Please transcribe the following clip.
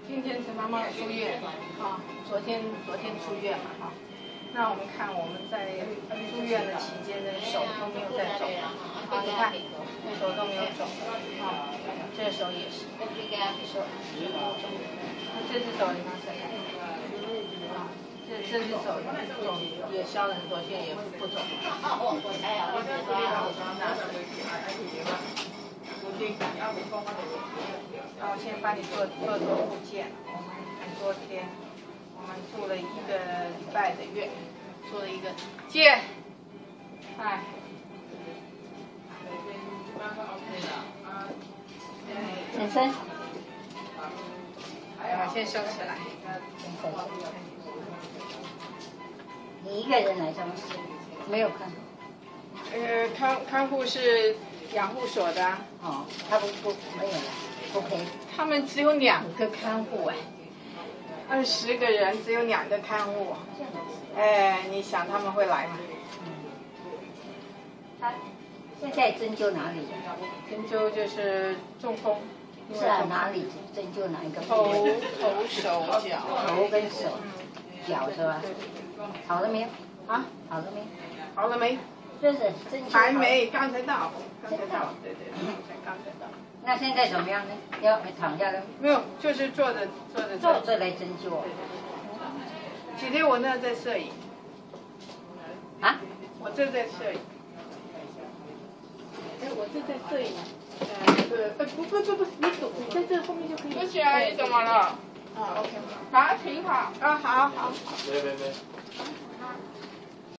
今天是妈妈出院啊，昨天出院嘛哈。那我们看我们在住院的期间的手都没有在肿啊，你看手都没有肿啊，这手也是，手没有肿。那这只手你看谁？啊，这只手肿也消了很多，现在也不肿。然后先帮你做复健，我们昨天我们住了1个礼拜的院，做了一个健，哎， 先生， 先收起来。 你一个人来上吗？没有看。 看护是养护所的。 哦，他不没有了。OK。 他们只有2个看护哎，20个人只有2个看护，哎，你想他们会来吗？ 他现在针灸哪里？ 针灸就是中风。 是啊，哪里针灸哪一个？ 头、手、脚。 头跟手，脚是吧？好了没有？ 啊？ 好了没？ 好了没？ 就是针灸。 还没，刚才到。对，刚才到。 那现在怎么样呢？要躺下了？ 没有，就是坐着。 坐着来针灸。 今天我那在摄影。 啊？ 我这在摄影。哎，我这在摄影。不，你在这后面就可以。 不阿姨怎么了？ 啊 ，OK。 好，挺好。 啊，好。 别。